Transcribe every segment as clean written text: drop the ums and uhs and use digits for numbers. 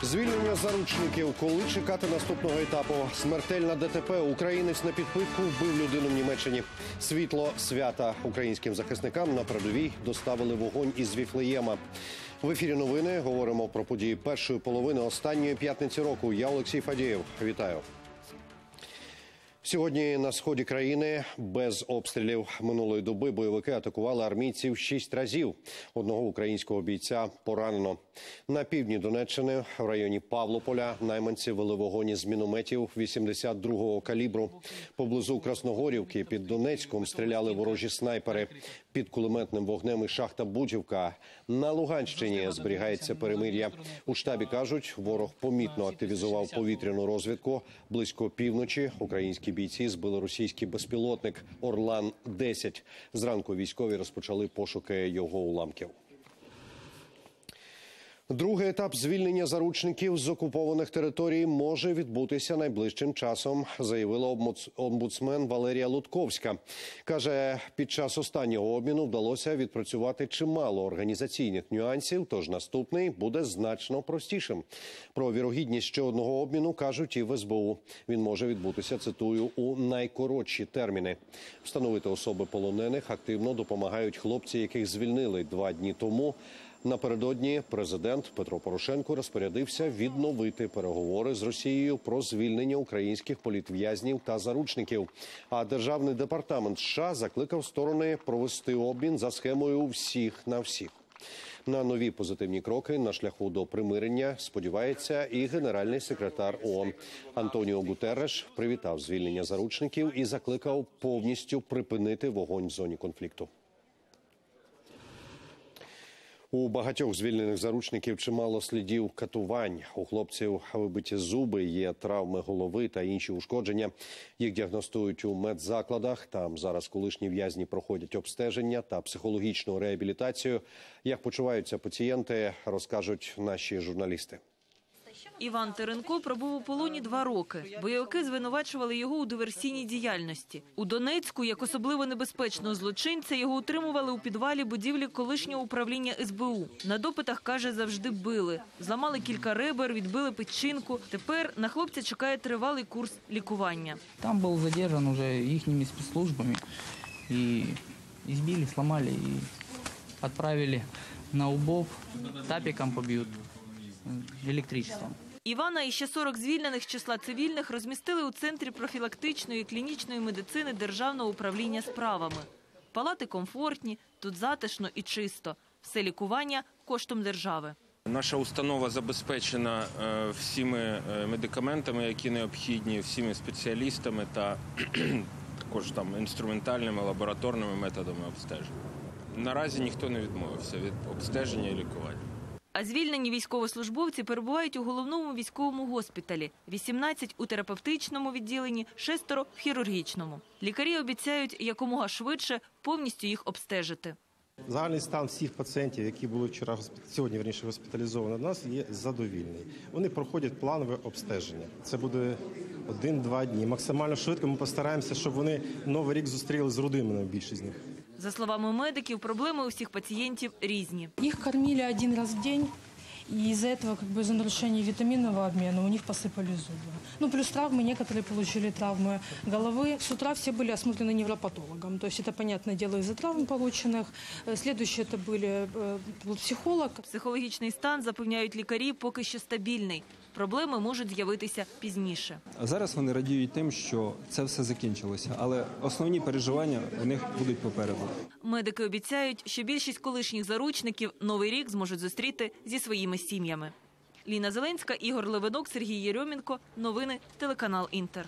Звільнення заручників. Коли чекати наступного етапу? Смертельна ДТП. Українець на підпитку вбив людину в Німеччині. Світло свята українським захисникам на передовій доставили вогонь із Віфлеєма. В ефірі новини говоримо про події першої половини останньої п'ятниці року. Я Олексій Фадієв. Вітаю. Сьогодні на сході країни без обстрілів минулої доби бойовики атакували армійців 6 разів. Одного українського бійця поранено. На півдні Донеччини, в районі Павлополя, найманці вели вогонь із мінометів 82-го калібру. Поблизу Красногорівки під Донецьком стріляли ворожі снайпери. Під кулеметним вогнем і шахта Бутівка. На Луганщині зберігається перемир'я. У штабі кажуть, ворог помітно активізував повітряну розвідку. Близько півночі українські бійці збили російський безпілотник «Орлан-10». Зранку військові розпочали пошуки його уламків. Другий етап звільнення заручників з окупованих територій може відбутися найближчим часом, заявила омбудсмен Валерія Лутковська. Каже, під час останнього обміну вдалося відпрацювати чимало організаційних нюансів, тож наступний буде значно простішим. Про вірогідність ще одного обміну кажуть і в СБУ. Він може відбутися, цитую, у найкоротші терміни. Встановити особи полонених активно допомагають хлопці, яких звільнили 2 дні тому. Напередодні президент Петро Порошенко розпорядився відновити переговори з Росією про звільнення українських політв'язнів та заручників. А Державний департамент США закликав сторони провести обмін за схемою «всіх на всіх». На нові позитивні кроки на шляху до примирення сподівається і генеральний секретар ООН. Антоніо Гутерреш привітав звільнення заручників і закликав повністю припинити вогонь в зоні конфлікту. У багатьох звільнених заручників чимало слідів катувань. У хлопців вибиті зуби, є травми голови та інші ушкодження. Їх діагностують у медзакладах. Там зараз колишні в'язні проходять обстеження та психологічну реабілітацію. Як почуваються пацієнти, розкажуть наші журналісти. Іван Теренко пробув у полоні 2 роки. Бойовики звинувачували його у диверсійній діяльності. У Донецьку, як особливо небезпечного злочинця, його утримували у підвалі будівлі колишнього управління СБУ. На допитах, каже, завжди били. Зламали кілька ребер, відбили печінку. Тепер на хлопця чекає тривалий курс лікування. Там був задержаний вже їхніми спецслужбами. І збили, зламали, і відправили на УБОП, тапіком поб'ють, електричеством. Івана і ще 40 звільнених з числа цивільних розмістили у Центрі профілактичної і клінічної медицини Державного управління справами. Палати комфортні, тут затишно і чисто. Все лікування коштом держави. Наша установа забезпечена всіми медикаментами, які необхідні, всіми спеціалістами та також інструментальними лабораторними методами обстеження. Наразі ніхто не відмовився від обстеження і лікування. А звільнені військовослужбовці перебувають у головному військовому госпіталі. 18 – у терапевтичному відділенні, 6 – в хірургічному. Лікарі обіцяють якомога швидше повністю їх обстежити. Загальний стан всіх пацієнтів, які були сьогодні госпіталізовані до нас, є задовільний. Вони проходять планове обстеження. Це буде 1-2 дні. Максимально швидко ми постараємося, щоб вони Новий рік зустріли з родинами, більшість з них. За словами медиків, проблеми у всіх пацієнтів різні. Их кормили 1 раз в день, и из-за этого из-за нарушения витаминного обмена у них посыпались зубы. Плюс травмы, некоторые получили травмы головы. С утра все были осмотрены невропатологом, то есть это, понятное дело, из-за травм полученных. Следующие это были психолог. Психологічний стан, запевняють лікарі, поки що стабільний. Проблеми можуть з'явитися пізніше. Зараз вони радіють тим, що це все закінчилося, але основні переживання у них будуть попереду. Медики обіцяють, що більшість колишніх заручників Новий рік зможуть зустріти зі своїми сім'ями. Ліна Зеленська, Ігор Левинок, Сергій Єрьомінко. Новини, телеканал «Інтер».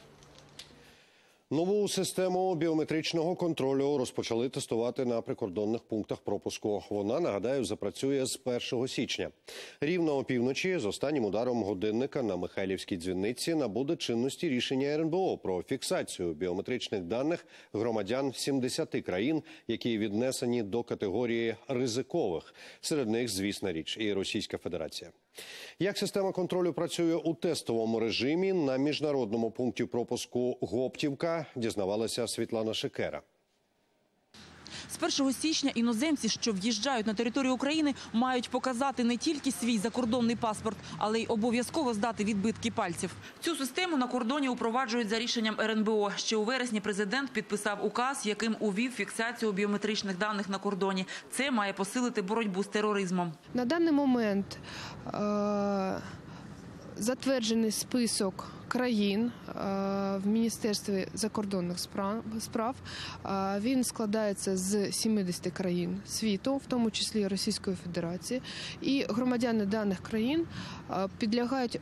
Нову систему біометричного контролю розпочали тестувати на прикордонних пунктах пропуску. Вона, нагадаю, запрацює з 1 січня. Рівно опівночі з останнім ударом годинника на Михайлівській дзвіниці набуде чинності рішення РНБО про фіксацію біометричних даних громадян 70 країн, які віднесені до категорії ризикових. Серед них, звісна річ, і Російська Федерація. Як система контролю працює у тестовому режимі на міжнародному пункті пропуску Гоптівка, дізнавалася Світлана Шикера. З 1 січня іноземці, що в'їжджають на територію України, мають показати не тільки свій закордонний паспорт, але й обов'язково здати відбитки пальців. Цю систему на кордоні упроваджують за рішенням РНБО. Ще у вересні президент підписав указ, яким увів фіксацію біометричних даних на кордоні. Це має посилити боротьбу з тероризмом. На даний момент затверджений список країн в Міністерстві закордонних справ. Він складається з 70 країн світу, в тому числі Російської Федерації. І громадяни даних країн підлягають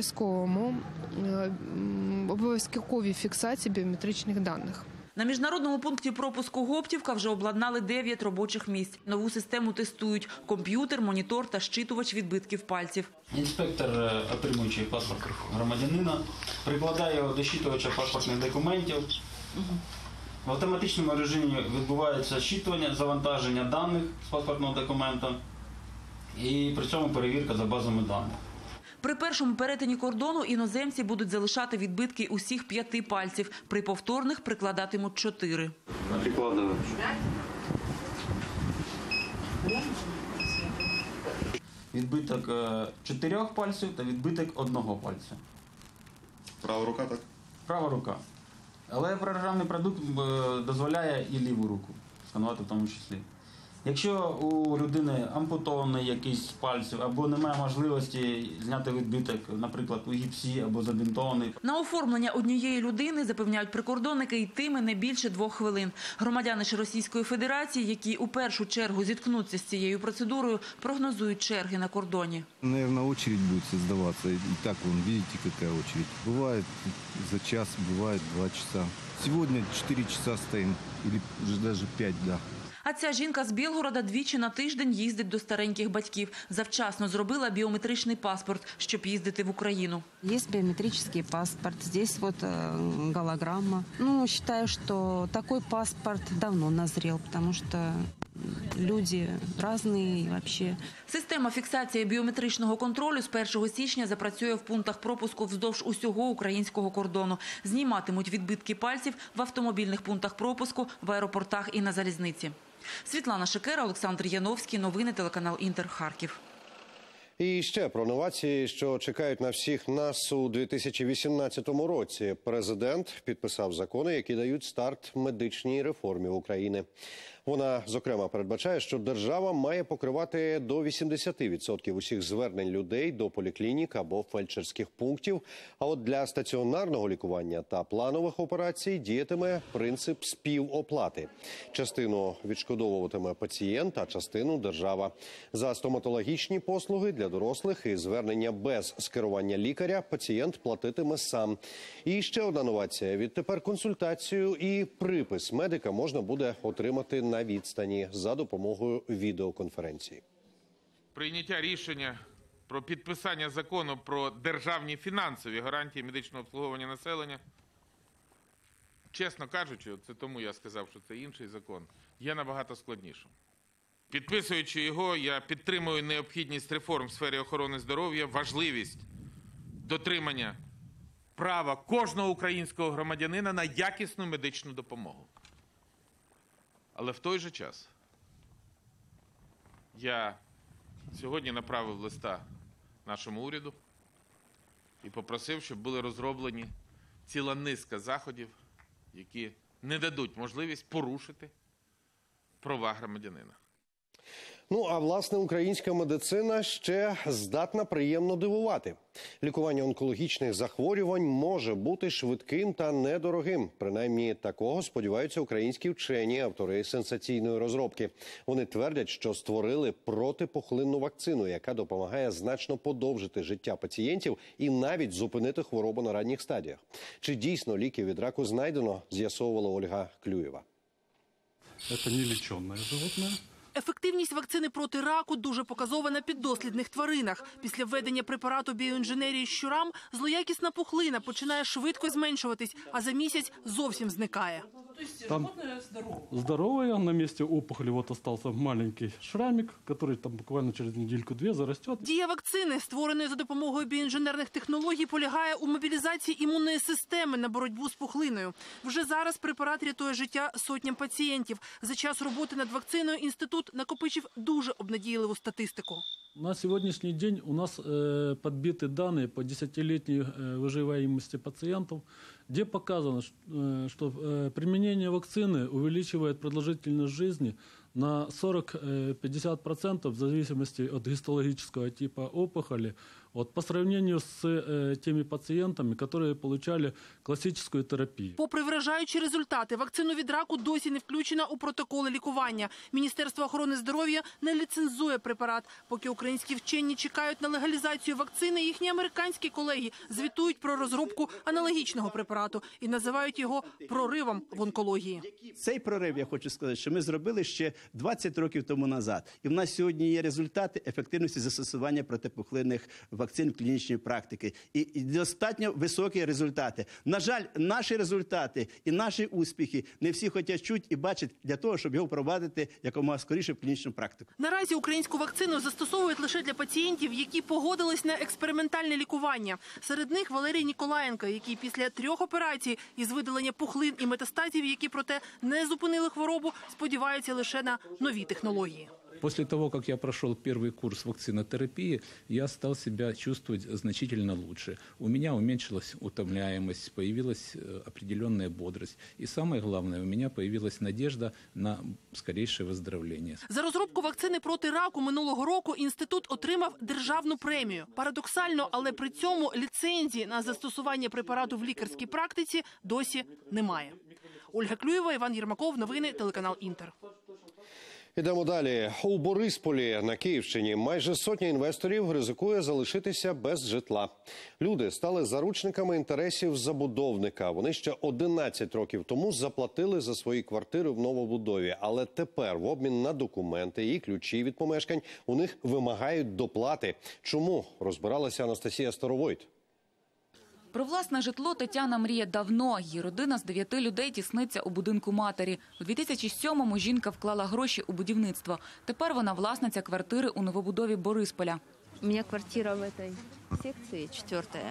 обов'язковій фіксації біометричних даних. На міжнародному пункті пропуску Гоптівка вже обладнали 9 робочих місць. Нову систему тестують – комп'ютер, монітор та щитувач відбитків пальців. Інспектор, отримуючи паспорт громадянина, прикладає його до щитувача паспортних документів. В автоматичному режимі відбувається щитування, завантаження даних з паспортного документа і при цьому перевірка за базами даних. При першому перетині кордону іноземці будуть залишати відбитки усіх 5 пальців. При повторних прикладатимуть 4. Прикладаю. Відбиток 4 пальців та відбиток 1 пальця. Права рука, так? Права рука. Але програмний продукт дозволяє і ліву руку сканувати в тому числі. Якщо у людини ампутований якийсь з пальців або немає можливості зняти відбиток, наприклад, у гіпсі або забінтований. На оформлення однієї людини, запевняють прикордонники, йтиме не більше 2 хвилин. Громадяни ж Російської Федерації, які у першу чергу зіткнуться з цією процедурою, прогнозують черги на кордоні. Наверное, очередь будет создаваться. И так, вон, видите, какая очередь. Бывает за час, бывает 2 часа. Сегодня 4 часа стоим, или уже даже 5, да. А ця жінка з Білгорода двічі на тиждень їздить до стареньких батьків. Завчасно зробила біометричний паспорт, щоб їздити в Україну. Є біометричний паспорт, здесь вот голограмма. Ну, считаю, что такой паспорт давно назрел, потому что люди разные и вообще. Система фіксації біометричного контролю з 1 січня запрацює в пунктах пропуску вздовж усього українського кордону. Зніматимуть відбитки пальців в автомобільних пунктах пропуску, в аеропортах і на залізниці. Світлана Шикера, Олександр Яновський. Новини телеканал Інтер. Харків. І ще про новації, що чекають на всіх нас у 2018 році. Президент підписав закони, які дають старт медичній реформі України. Вона, зокрема, передбачає, що держава має покривати до 80% усіх звернень людей до поліклінік або фельдшерських пунктів. А от для стаціонарного лікування та планових операцій діятиме принцип співоплати. Частину відшкодовуватиме пацієнт, а частину – держава. За стоматологічні послуги для дорослих і звернення без скерування лікаря пацієнт платитиме сам. І ще одна новація. Відтепер консультацію і припис медика можна буде отримати на відстані за допомогою відеоконференції. Прийняття рішення про підписання закону про державні фінансові гарантії медичного обслуговування населення, чесно кажучи, це тому я сказав, що це інший закон, є набагато складнішим. Підписуючи його, я підтримую необхідність реформ в сфері охорони здоров'я, важливість дотримання права кожного українського громадянина на якісну медичну допомогу. Але в той же час я сьогодні направив листа нашому уряду і попросив, щоб були розроблені ціла низка заходів, які не дадуть можливість порушити права громадянина. Ну, а власне українська медицина ще здатна приємно дивувати. Лікування онкологічних захворювань може бути швидким та недорогим. Принаймні такого сподіваються українські вчені, автори сенсаційної розробки. Вони твердять, що створили протипухлинну вакцину, яка допомагає значно подовжити життя пацієнтів і навіть зупинити хворобу на ранніх стадіях. Чи дійсно ліки від раку знайдено, з'ясовувала Ольга Клюєва. Це неліченне животне. Ефективність вакцини проти раку дуже показова на піддослідних тваринах. Після введення препарату біоінженерії щурам злоякісна пухлина починає швидко зменшуватись, а за місяць зовсім зникає. Там здоровая, на месте опухоли вот остался маленький шрамик, который там буквально через недельку-две зарастет. Дія вакцини, створеної за допомогою біоінженерних технологій, полягає у мобілізації імунної системи на боротьбу з пухлиною. Вже зараз препарат рятує життя сотням пацієнтів. За час роботи над вакциною інститут накопичив дуже обнадійливу статистику. На сегодняшний день у нас подбиты данные по 10-летней выживаемости пациентов, где показано, что применение вакцины увеличивает продолжительность жизни на 40-50% в зависимости от гистологического типа опухоли, по сравнению с теми пациентами, которые получали классическую терапию. Попри вражаючі результати, вакцину від раку досі не включена у протоколи лікування. Міністерство охорони здоров'я не ліцензує препарат. Поки українські вчені чекають на легалізацію вакцини, їхні американські колеги звітують про розробку аналогічного препарату і називають його проривом в онкології. Цей прорив, я хочу сказати, що ми зробили ще 20 років тому назад. І в нас сьогодні є результати ефективності застосування протипухлинних вакцин в клінічній практиці. І достатньо високі результати. На жаль, наші результати і наші успіхи не всі хочуть чути і бачать для того, щоб його впровадити якомога скоріше в клінічну практику. Наразі українську вакцину застосовують лише для пацієнтів, які погодились на експериментальне лікування. Серед них Валерій Ніколаєнко, який після 3 операцій із видалення пухлин і метастазів, які проте не зупинили хворобу, сподівається лише на нові технології. После того, как я прошел первый курс вакцинотерапии, я стал себя чувствовать значительно лучше. У меня уменьшилась утомляемость, появилась определенная бодрость. И самое главное, у меня появилась надежда на скорейшее выздоровление. За розробку вакцини проти раку минулого року інститут отримав державну премію. Парадоксально, але при цьому ліцензії на застосування препарату в лікарській практиці досі немає. Ольга Клюєва, Іван Єрмаков, новини, телеканал «Інтер». Ідемо далі. У Борисполі на Київщині майже сотня інвесторів ризикує залишитися без житла. Люди стали заручниками інтересів забудовника. Вони ще 11 років тому заплатили за свої квартири в новобудові. Але тепер в обмін на документи і ключі від помешкань у них вимагають доплати. Чому? Розбиралася Анастасія Старовойт. Про власне житло Тетяна мріє давно. Її родина з 9 людей тісниться у будинку матері. У 2007-му жінка вклала гроші у будівництво. Тепер вона власниця квартири у новобудові Борисполя. У меня квартира в этой секции, 4-я,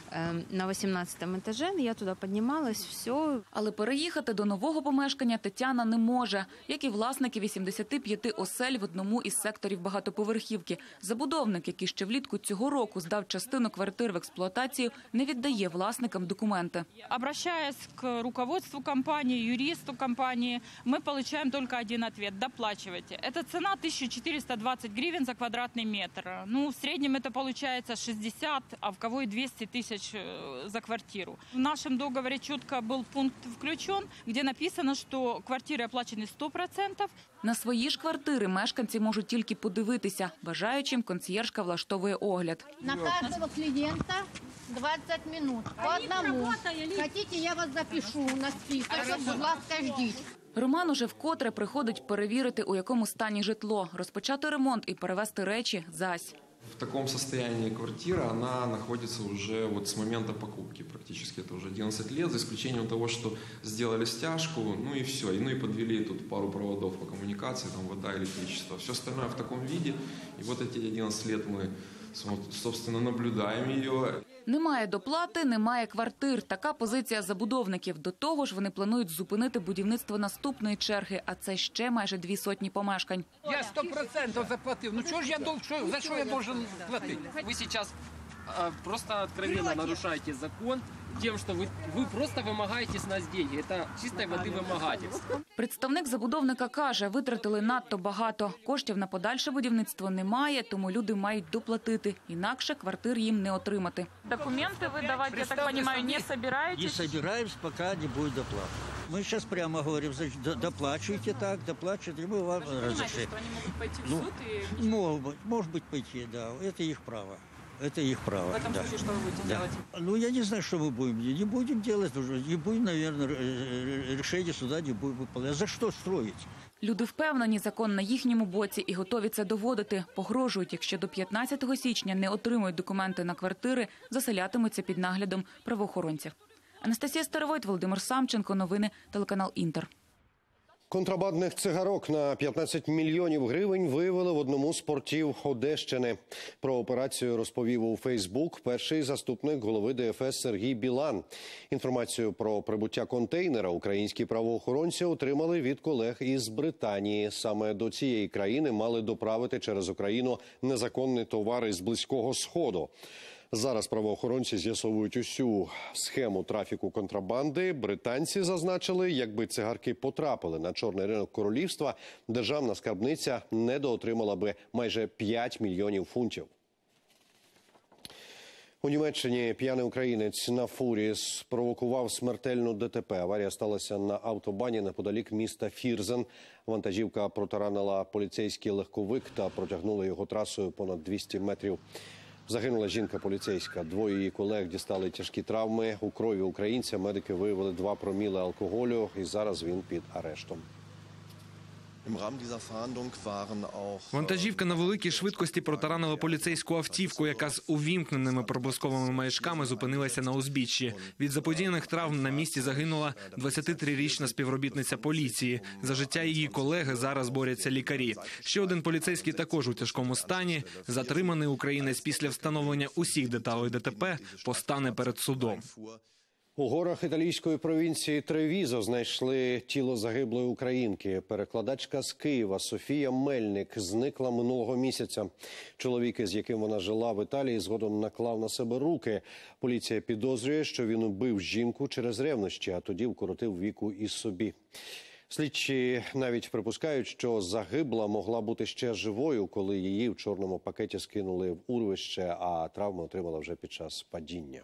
на 18 этаже. Я туда поднималась, все. Але переїхати до нового помешкання Тетяна не може, як і власники 85 осель в одному із секторів багатоповерхівки. Забудовник, який ще влітку цього року здав частину квартир в експлуатацію, не віддає власникам документи. Обращаясь к руководству компании, юристу компании, мы получаем только один ответ – доплачивайте. Это цена 1420 гривен за квадратный метр. В среднем это получается 60, а в кого и 200 тысяч за квартиру. В нашем договоре четко был пункт включен, где написано, что квартиры оплачены 100%. На свої ж квартири мешканці можуть тільки подивитися. Бажаючим консьєржка влаштовує огляд. На кожного клієнта 20 минут. По одному. Хотите, я вас запишу на список. Будь ласка, ждіть. Роман уже вкотре приходить перевірити, у якому стані житло, розпочати ремонт і перевезти речі зась. В таком состоянии квартира, она находится уже с момента покупки практически, это уже 11 лет, за исключением того, что сделали стяжку, и все, и подвели тут пару проводов по коммуникации, там вода, электричество, все остальное в таком виде, и эти 11 лет мы, собственно, наблюдаем ее. Немає доплати, немає квартир. Така позиція забудовників. До того ж, вони планують зупинити будівництво наступної черги, а це ще майже 200 помешкань. Я 100% заплатив. За що я должен платити? Ви зараз просто откровенно нарушаете закон тем, что вы просто вымогаете с нас деньги. Это чистой воды вымогательство. Представник забудовника каже, витратили надто багато. Коштів на подальше будівництво немає, тому люди мають доплатити. Інакше квартир їм не отримати. Документы вы давать, я так понимаю, не собираетесь? Не собираемся, пока не будет доплаты. Мы сейчас прямо говорим, значит, доплачивайте так, доплачивайте, мы вам разрешим. Они могут пойти в суд и... Может быть, пойти, да, это их право. Это их право. В этом случае что вы будете делать? Я не знаю, что мы будем. Не будем делать, не будем, наверное, решение суда не будем выполнять. За что строить? Люди впевнені, закон на їхньому боці і готові це доводити. Погрожують, якщо до 15 січня не отримують документи на квартири, заселятимуться під наглядом правоохоронців. Анастасія Старовойт, Володимир Самченко. Новини телеканал Інтер. Контрабандних цигарок на 15 мільйонів гривень виявили в одному з портів Одещини. Про операцію розповів у Фейсбук перший заступник голови ДФС Сергій Білан. Інформацію про прибуття контейнера українські правоохоронці отримали від колег із Британії. Саме до цієї країни мали доправити через Україну незаконний товар із Близького Сходу. Зараз правоохоронці з'ясовують усю схему трафіку контрабанди. Британці зазначили, якби цигарки потрапили на чорний ринок королівства, державна скарбниця недоотримала би майже 5 мільйонів фунтів. У Німеччині п'яний українець на фурі спровокував смертельну ДТП. Аварія сталася на автобані неподалік міста Фірзен. Вантажівка протаранила поліцейський легковик та протягнула його трасою понад 200 метрів. Загинула жінка-поліцейська. Двоє її колег дістали тяжкі травми. У крові українця медики виявили 2 проміли алкоголю, і зараз він під арештом. Вантажівка на великій швидкості протаранила поліцейську автівку, яка з увімкненими проблисковими маячками зупинилася на узбіччі. Від заподіяних травм на місці загинула 23-річна співробітниця поліції. За життя її колеги зараз борються лікарі. Ще один поліцейський також у тяжкому стані. Затриманий українець після встановлення усіх деталей ДТП постане перед судом. У горах італійської провінції Тревізо знайшли тіло загиблої українки. Перекладачка з Києва Софія Мельник зникла минулого місяця. Чоловік, з яким вона жила в Італії, згодом наклав на себе руки. Поліція підозрює, що він убив жінку через ревнощі, а тоді вкоротив віку і собі. Слідчі навіть припускають, що загибла могла бути ще живою, коли її в чорному пакеті скинули в урвище, а травми отримала вже під час падіння.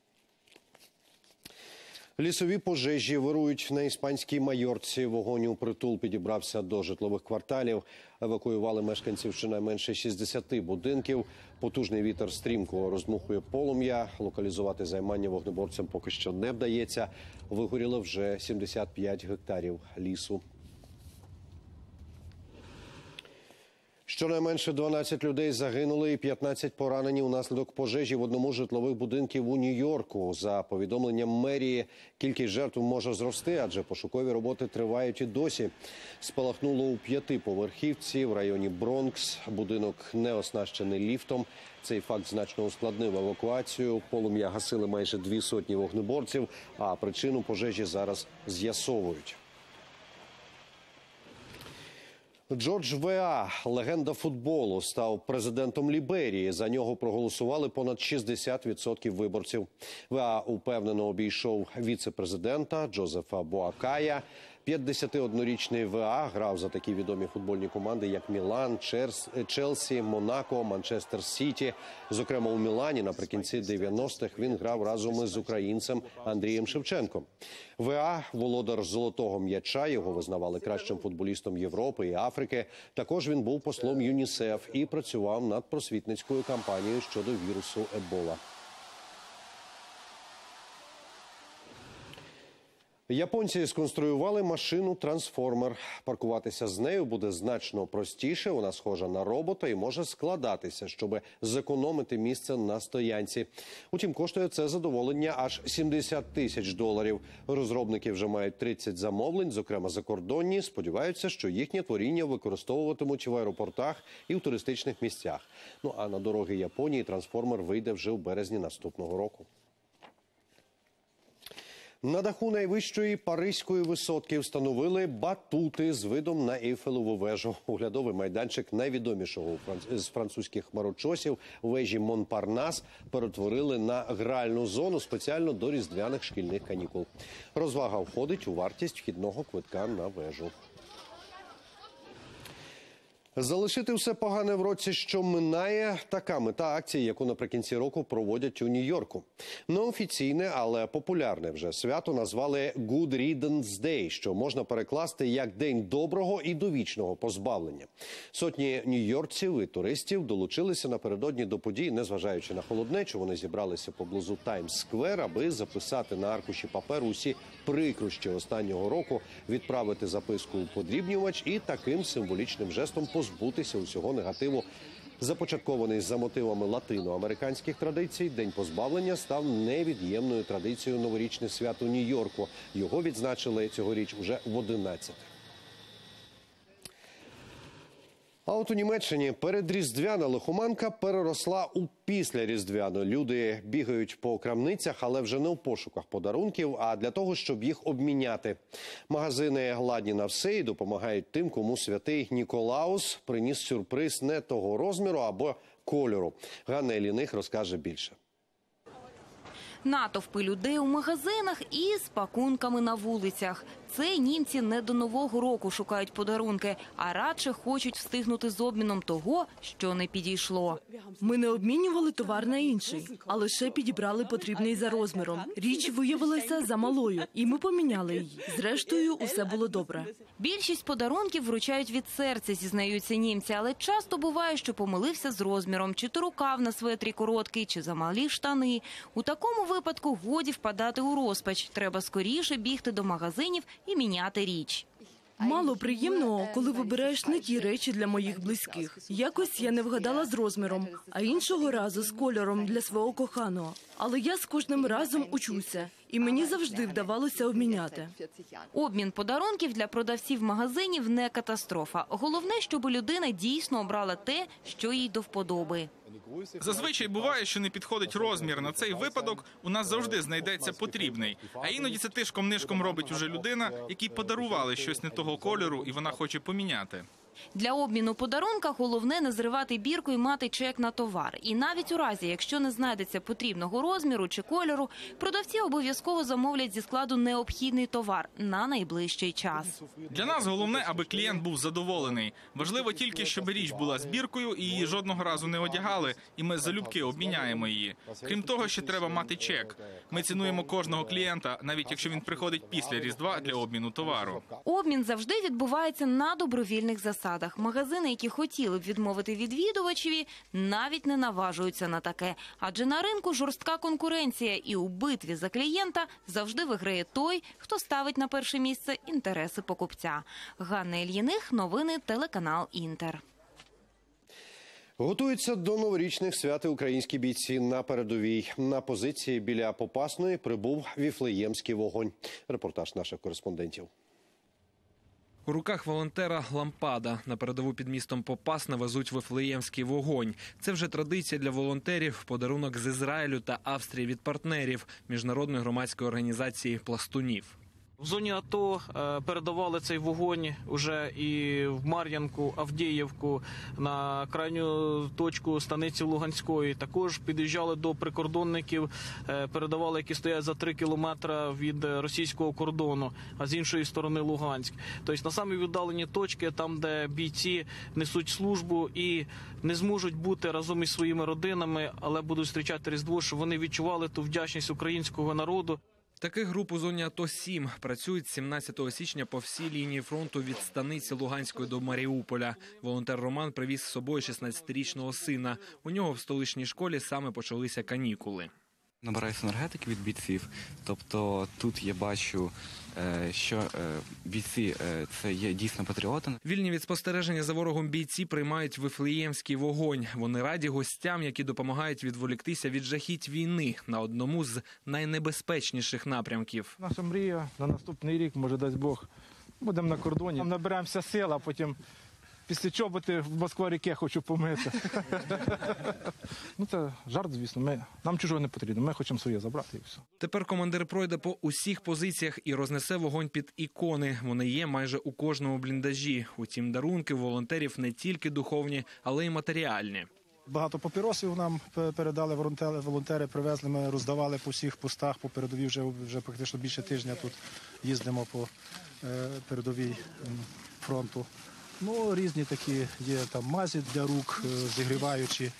Лісові пожежі вирують на іспанській Майорці. Вогонь у притул підібрався до житлових кварталів. Евакуювали мешканців щонайменше 60 будинків. Потужний вітер стрімко роздмухує полум'я. Локалізувати займання вогнеборцям поки що не вдається. Вигоріло вже 75 гектарів лісу. Щонайменше 12 людей загинули і 15 поранені унаслідок пожежі в одному з житлових будинків у Нью-Йорку. За повідомленням мерії, кількість жертв може зрости, адже пошукові роботи тривають і досі. Спалахнуло у 5-поверхівці в районі Бронкс. Будинок не оснащений ліфтом. Цей факт значно ускладнив евакуацію. Полум'я гасили майже 200 вогнеборців, а причину пожежі зараз з'ясовують. Джордж Веа, легенда футболу, став президентом Ліберії. За нього проголосували понад 60% виборців. Веа упевнено обійшов віце-президента Джозефа Боакая. 51-річний Веа грав за такі відомі футбольні команди, як Мілан, Челсі, Монако, Манчестер Сіті. Зокрема, у Мілані наприкінці 90-х він грав разом із українцем Андрієм Шевченком. Веа – володар золотого м'яча, його визнавали кращим футболістом Європи і Африки. Також він був послом ЮНІСЕФ і працював над просвітницькою кампанією щодо вірусу Ебола. Японці сконструювали машину-трансформер. Паркуватися з нею буде значно простіше. Вона схожа на робота і може складатися, щоб зекономити місце на стоянці. Утім, коштує це задоволення аж $70 тисяч. Розробники вже мають 30 замовлень, зокрема закордонні. Сподіваються, що їхнє творіння використовуватимуть в аеропортах і в туристичних місцях. Ну а на дороги Японії трансформер вийде вже в березні наступного року. На даху найвищої паризької висотки встановили батути з видом на Ейфелеву вежу. Оглядовий майданчик найвідомішого з французьких хмарочосів вежі Монпарнас перетворили на гральну зону спеціально до різдвяних шкільних канікул. Розвага входить у вартість вхідного квитка на вежу. Залишити все погане в році, що минає – така мета акції, яку наприкінці року проводять у Нью-Йорку. Неофіційне, але популярне вже свято назвали Good Riddance Day, що можна перекласти як День доброго і довічного позбавлення. Сотні нью-йоркців і туристів долучилися напередодні до подій, незважаючи на холоднечу. Вони зібралися поблизу Таймс-сквер, аби записати на аркуші паперу усі прикрощі останнього року, відправити записку у подрібнювач і таким символічним жестом позбутися усього негативу Започаткований за мотивами латиноамериканських традицій, День позбавлення став невід'ємною традицією новорічних свят у Нью-Йорку. Його відзначили цьогоріч уже в 11. А от у Німеччині передріздвяна лихоманка переросла у післяріздвяну. Люди бігають по крамницях, але вже не у пошуках подарунків, а для того, щоб їх обміняти. Магазини ладні на все і допомагають тим, кому святий Ніколаус приніс сюрприз не того розміру або кольору. Ганна Іліних розкаже більше. Натовпи людей у магазинах і з пакунками на вулицях. Це німці не до Нового року шукають подарунки, а радше хочуть встигнути з обміном того, що не підійшло. Ми не обмінювали товар на інший, а лише підібрали потрібний за розміром. Річ виявилася замалою, і ми поміняли її. Зрештою, усе було добре. Більшість подарунків вручають від серця, зізнаються німці, але часто буває, що помилився з розміром, чи то рукав на светрі короткий, чи замалі штани. У такому випадку годі впадати у розпач. Треба скоріше бігти до магазинів і міняти річ. Мало приємного, коли вибираєш не ті речі для моїх близьких. Якось я не вгадала з розміром, а іншого разу з кольором для свого коханого. Але я з кожним разом учуся, і мені завжди вдавалося обміняти. Обмін подарунків для продавців магазинів не катастрофа. Головне, щоб людина дійсно обрала те, що їй до вподоби. Зазвичай буває, що не підходить розмір. На цей випадок у нас завжди знайдеться потрібний. А іноді це тишком-нишком робить уже людина, якій подарували щось не того кольору, і вона хоче поміняти. Для обміну подарунка головне не зривати бірку і мати чек на товар. І навіть у разі, якщо не знайдеться потрібного розміру чи кольору, продавці обов'язково замовлять зі складу необхідний товар на найближчий час. Для нас головне, аби клієнт був задоволений. Важливо тільки, щоб річ була з біркою і її жодного разу не одягали, і ми залюбки обміняємо її. Крім того, ще треба мати чек. Ми цінуємо кожного клієнта, навіть якщо він приходить після Різдва для обміну товару. Обмін завжди відбувається на добровільних засадах. Магазини, які хотіли б відмовити відвідувачеві, навіть не наважуються на таке. Адже на ринку жорстка конкуренція, і у битві за клієнта завжди виграє той, хто ставить на перше місце інтереси покупця. Ганна Ільїних, новини, телеканал «Інтер». Готуються до новорічних свят українські бійці на передовій. На позиції біля Попасної прибув Віфлеємський вогонь. Репортаж наших кореспондентів. У руках волонтера лампада. На передову під містом Попасна везуть Вифлеємський вогонь. Це вже традиція для волонтерів, подарунок з Ізраїлю та Австрії від партнерів міжнародної громадської організації «Пластунів». В зоні АТО передавали цей вогонь уже і в Мар'янку, Авдіївку, на крайню точку станиці Луганської. Також під'їжджали до прикордонників, передавали, які стоять за 3 кілометри від російського кордону, а з іншої сторони Луганськ. Тобто на самі віддалені точки, там, де бійці несуть службу і не зможуть бути разом із своїми родинами, але будуть зустрічати Різдво, щоб вони відчували ту вдячність українського народу. Таких груп у зоні АТО 7. Працюють з 17 січня по всій лінії фронту від станиці Луганської до Маріуполя. Волонтер Роман привіз з собою 16-річного сина. У нього в столичній школі саме почалися канікули. Набираюся енергетики від бійців, тобто тут я бачу, що бійці – це є дійсно патріоти. Вільні від спостереження за ворогом бійці приймають Вифлеємський вогонь. Вони раді гостям, які допомагають відволіктися від жахіть війни на одному з найнебезпечніших напрямків. Наша мрія на наступний рік, може дасть Бог, будемо на кордоні. Наберемося сил, а потім після чоботи в Москва-ріки хочу помити. Ну це жарт, звісно. Нам чужого не потрібно, ми хочемо своє забрати і все. Тепер командир пройде по усіх позиціях і рознесе вогонь під ікони. Вони є майже у кожному бліндажі. Утім, дарунки волонтерів не тільки духовні, але й матеріальні. Багато папіросів нам передали волонтери, привезли, ми роздавали по всіх постах, по передовій вже практично більше тижня тут їздимо по передовій фронту. Ну, різні такі є там мазі для рук, зігріваючі,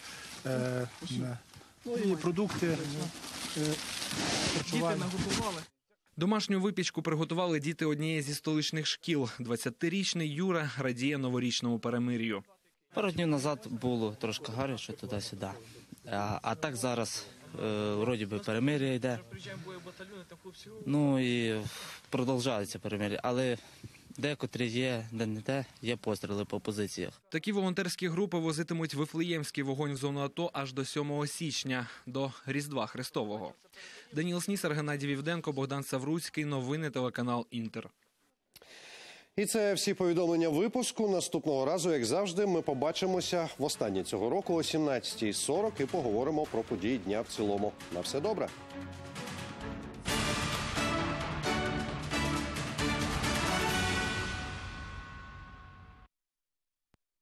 ну і продукти харчування. Домашню випічку приготували діти однієї зі столичних шкіл. 20-річний Юра радіє новорічному перемир'ю. Пару днів назад було трошки гаряче туди-сюди, а так зараз вроді би перемир'я йде. Ну і продовжується перемир'я, але Декотрі є, де не те, є постріли по позиціях. Такі волонтерські групи возитимуть Вифлеємський вогонь в зону АТО аж до 7 січня, до Різдва Христового. Даніл Снісар, Геннадій Вівденко, Богдан Савруцький. Новини телеканал Інтер. І це всі повідомлення випуску. Наступного разу, як завжди, ми побачимося в останній цього року о 17:40 і поговоримо про події дня в цілому. На все добре.